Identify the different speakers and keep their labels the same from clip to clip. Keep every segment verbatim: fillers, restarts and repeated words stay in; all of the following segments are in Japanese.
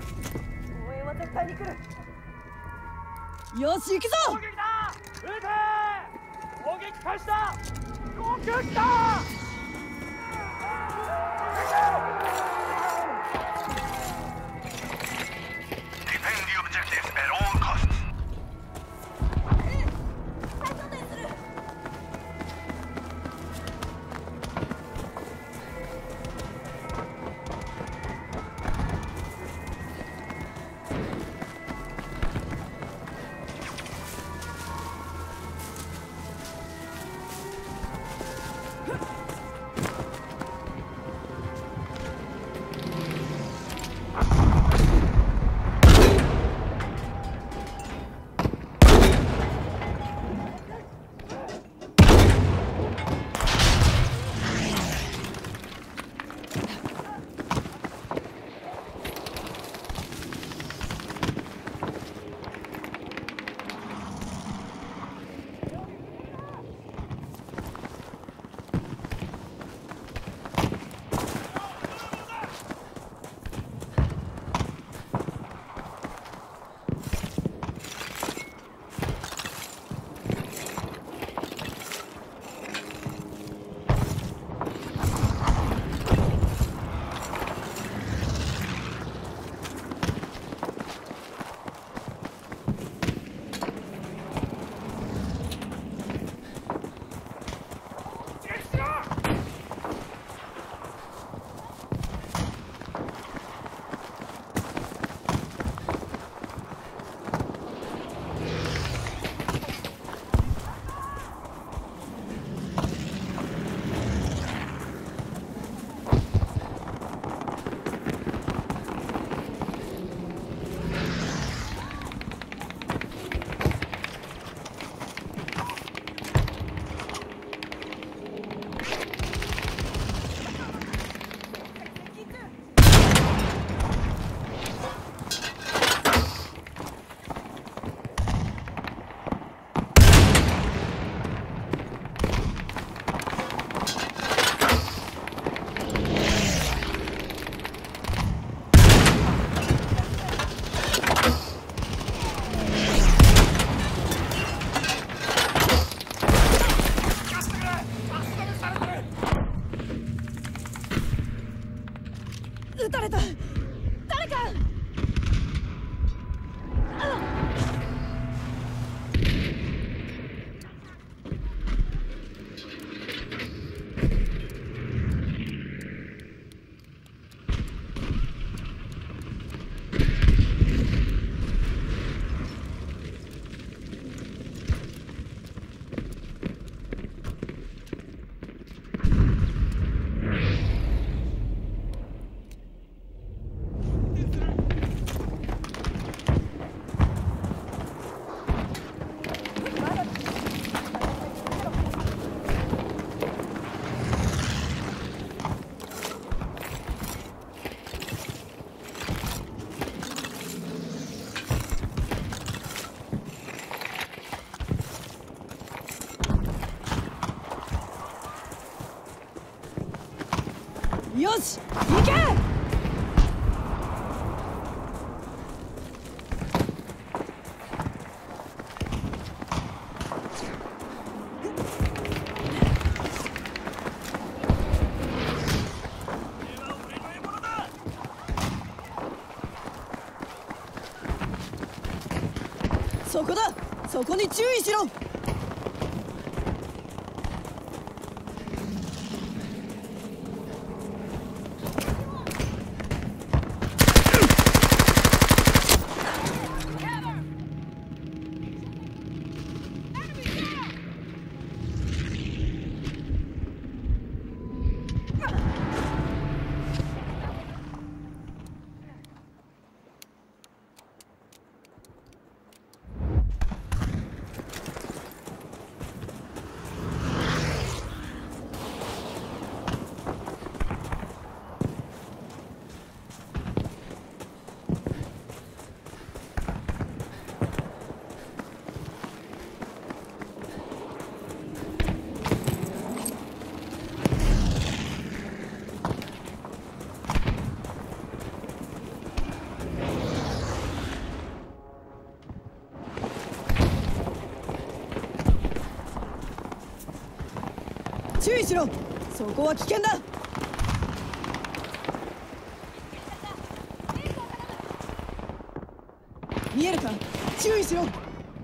Speaker 1: 応援は絶対に来る。
Speaker 2: よし行くぞ。
Speaker 3: 攻撃だ。撃て。攻撃開始だ。攻撃だ。
Speaker 4: Defend the objectives at all costs.
Speaker 1: 再装填する。
Speaker 2: 撃たれた。誰か。よし行け。そこだ。そこに注意しろ。 注意しろ。そこは危険だ。見えるか。注意しろ。
Speaker 4: Soldier,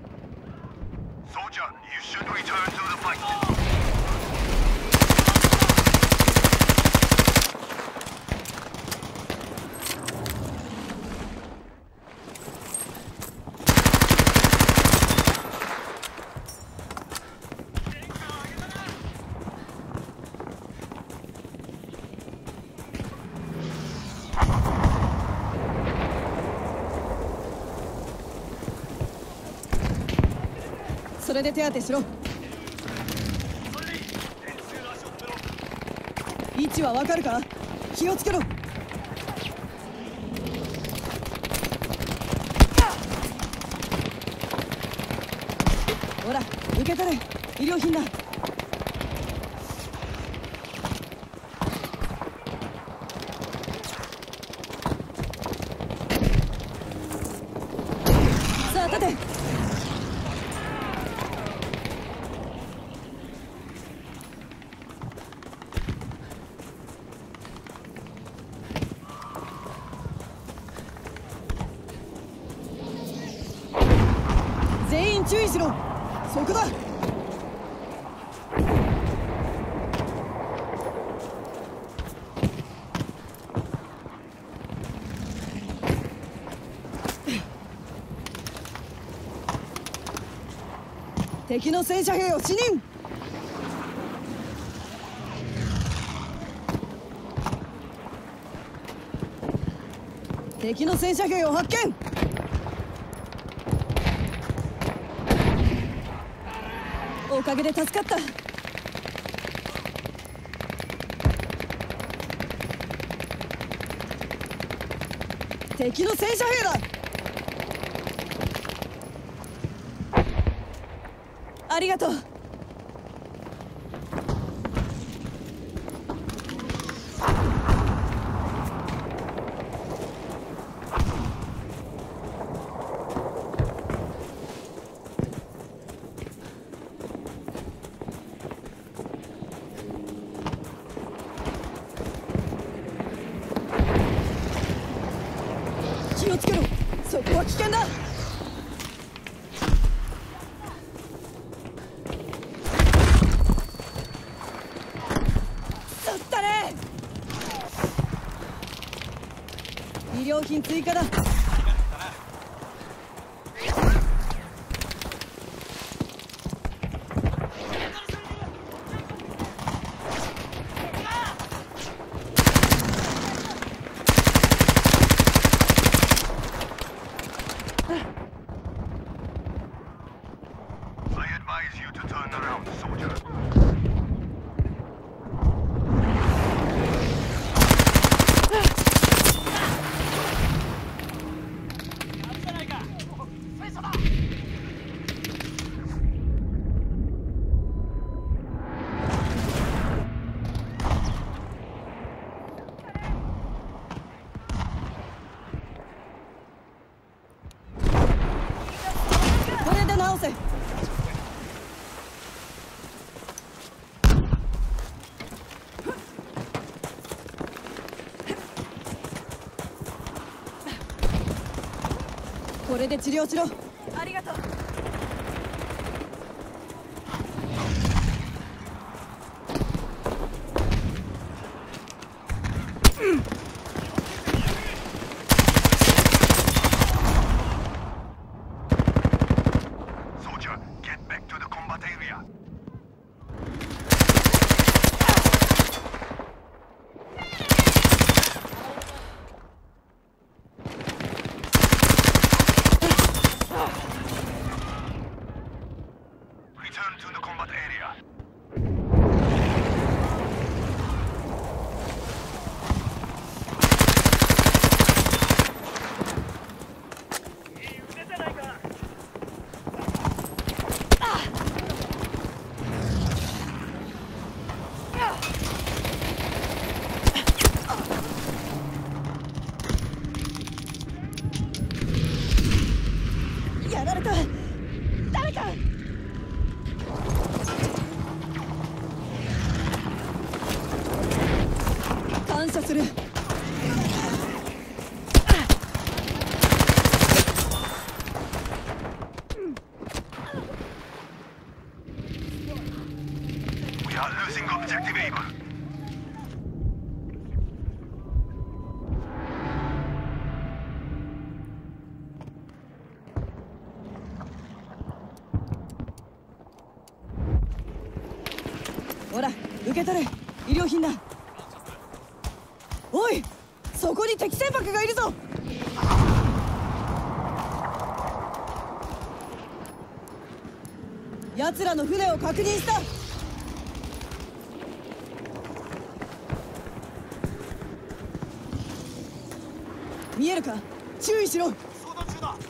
Speaker 4: you should return to the fight.
Speaker 2: それで手当てしろ。位置はわかるか。気をつけろ。ほら受け取れ。医療品だ。さあ立て。全員注意しろ。そこだ。敵の戦車兵を死認。敵の戦車兵を発見。おかげで助かった。敵の戦車兵だ。ありがとう。気をつけろ。そこは危険だ。そったね。医療品追加だ。これで直せ。これで治療しろ。
Speaker 1: ありがとう。
Speaker 4: Soldier, get back to the combat area.
Speaker 2: やられた。誰か。 射する。
Speaker 4: We are losing objective Able.
Speaker 2: ほら受け取れ、医療品だ。おい、そこに敵船舶がいるぞ。奴らの船を確認した。見えるか、注意しろ。
Speaker 3: 相談中だ。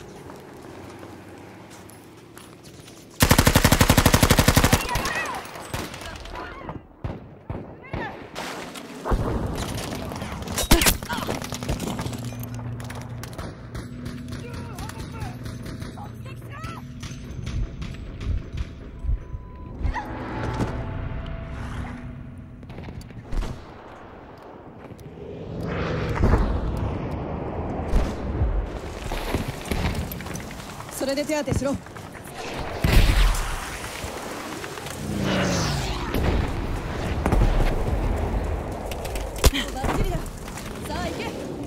Speaker 2: それで手当てしろ。バッチリだ。さあ行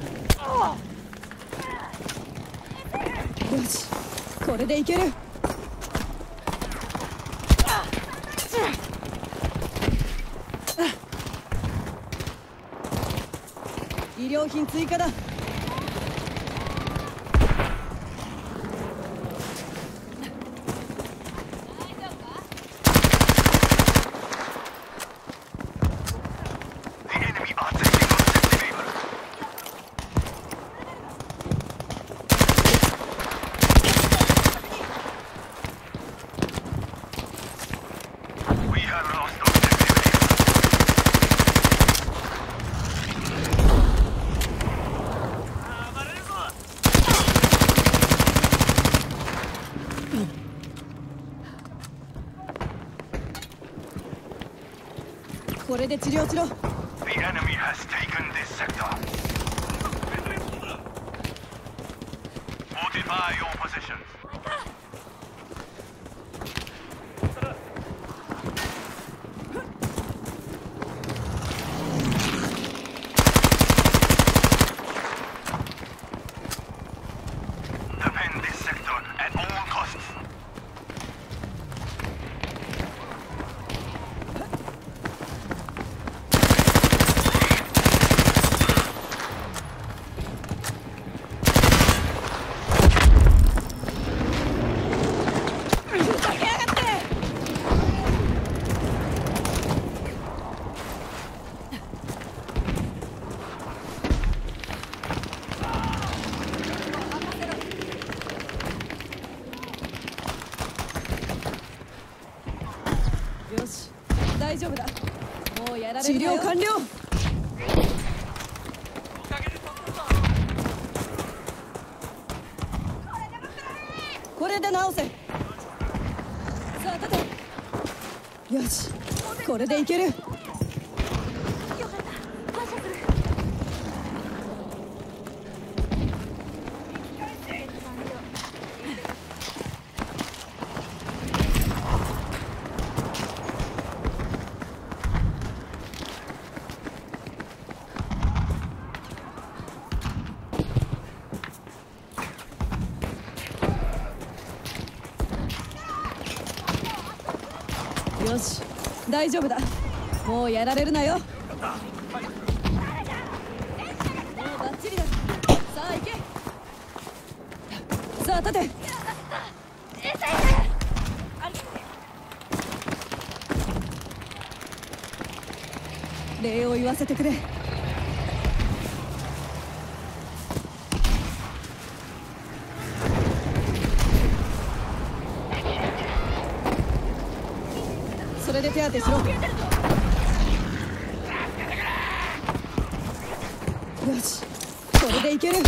Speaker 2: け。よし、これでいける。医療品追加だ。これで治療しろ。
Speaker 4: The enemy has taken this sector. Fortify your positions. Defend this sector at all costs.
Speaker 2: よし、大丈夫だ。もうやられるなよ。治療完了。これで直せ。さあ立て。よし、これでいける。
Speaker 1: よかった。感謝する。
Speaker 2: よし、大丈夫だ。もうやられるなよ。もうバッチリだ。さあ行け。さあ立て。礼を言わせてくれ。それで手当てしろ。よし、これでいける。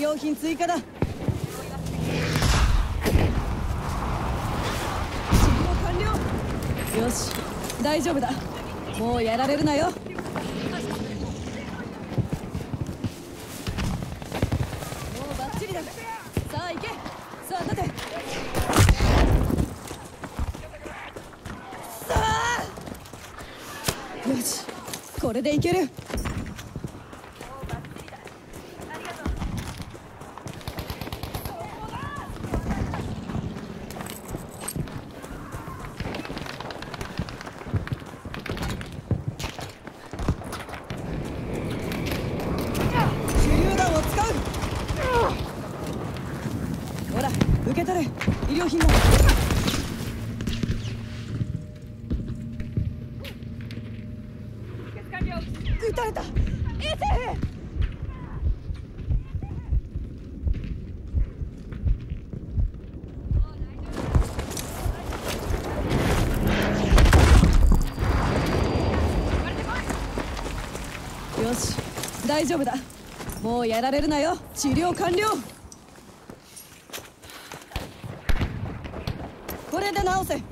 Speaker 2: 療品追加だ。治療完了。よし、大丈夫だ。もうやられるなよ。もうバッチリだ。さあ行け。さあ立て。さあよし、これでいける。ほら、受け取れ。医療品だ。撃たれた。エセよし、大丈夫だ。もうやられるなよ。治療完了。これで治せ。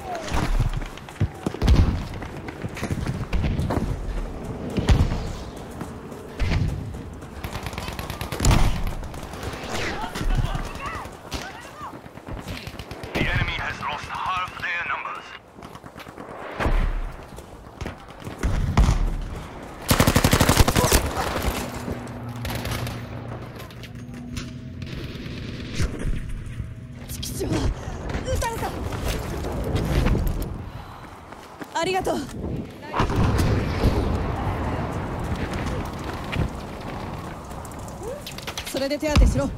Speaker 2: 撃たれた。ありがとう。それで手当てしろ。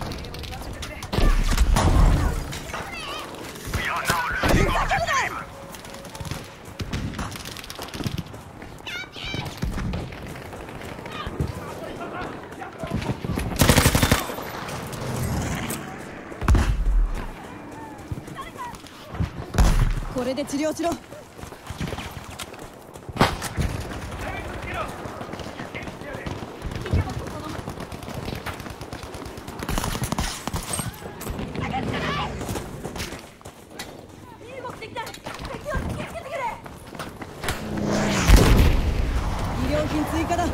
Speaker 2: これで治療しろ。医療品追加だ。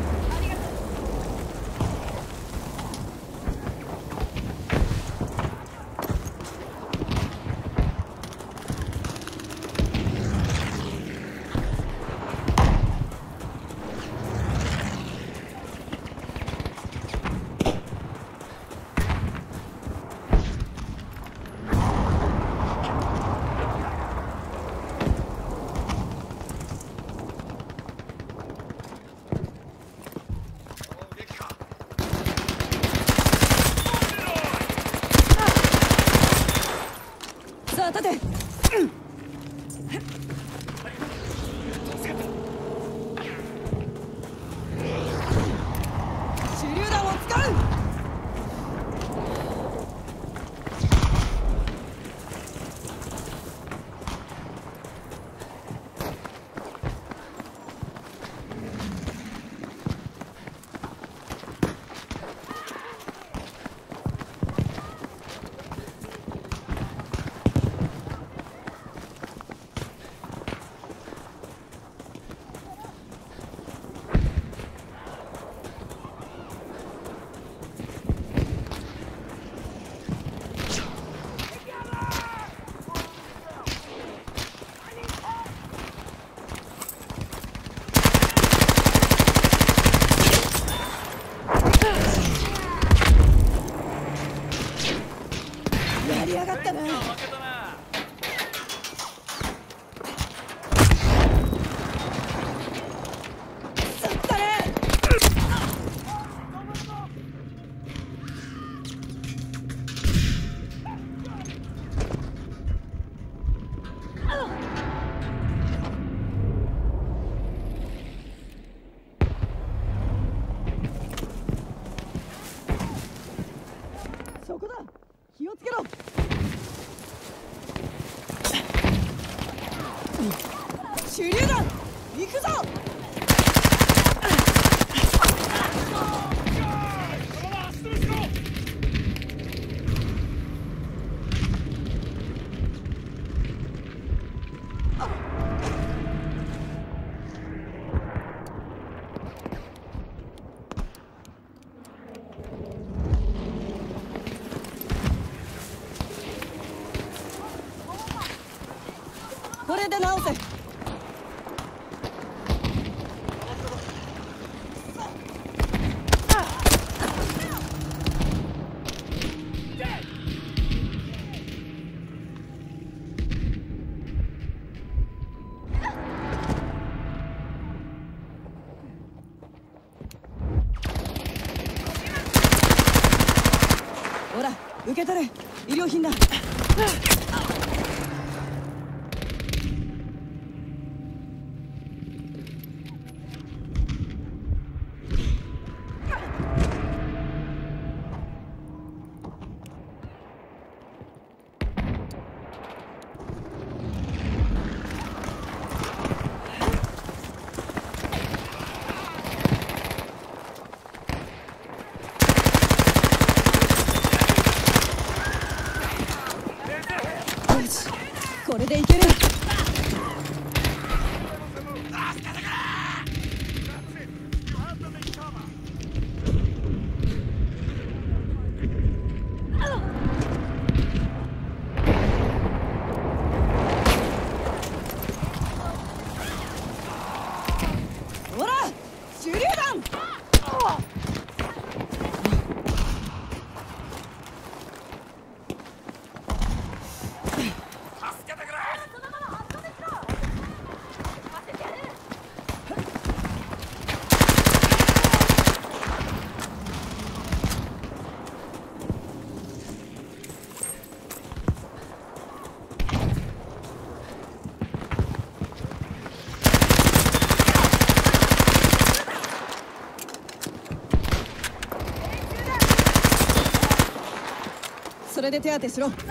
Speaker 2: さあ立て。うん、手榴弾を使う。やりやがったな。さったね。そこだ。気をつけろ。手榴弾行くぞ。 これで直せ。ほら受け取れ、医療品だ。これでいける。ほら手榴弾。それで手当てしろ。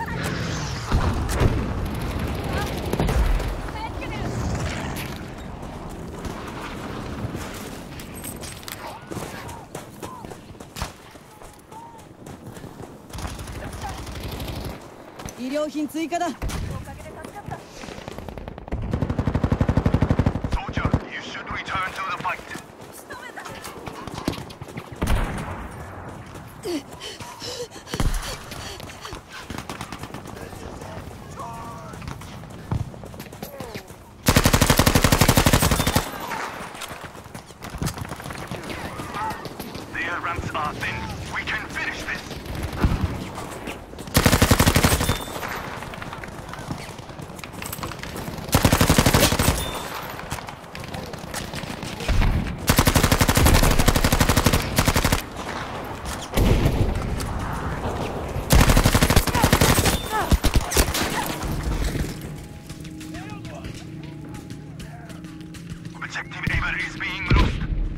Speaker 2: 医療品追加だ。
Speaker 4: Soldier, you should return to the fight. The air ramps are thin. We can finish this. Objective Able is being lost.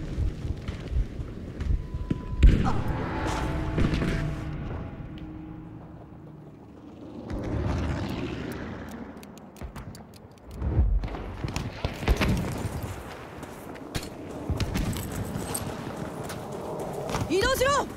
Speaker 2: 移動しろ。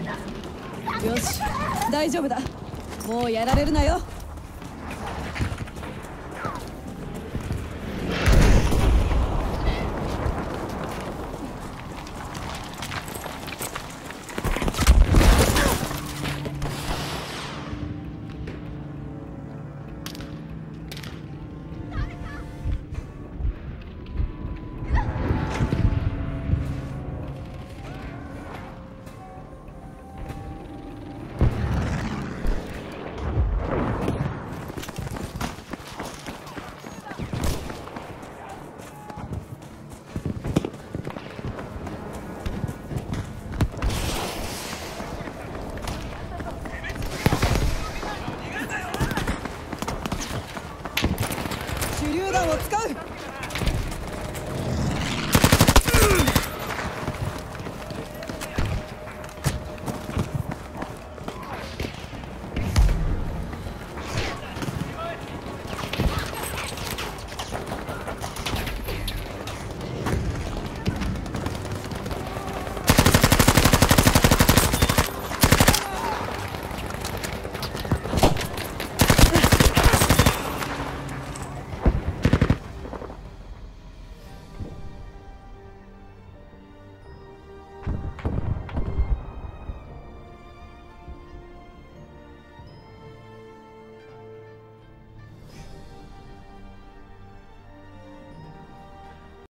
Speaker 2: よし大丈夫だ。もうやられるなよ。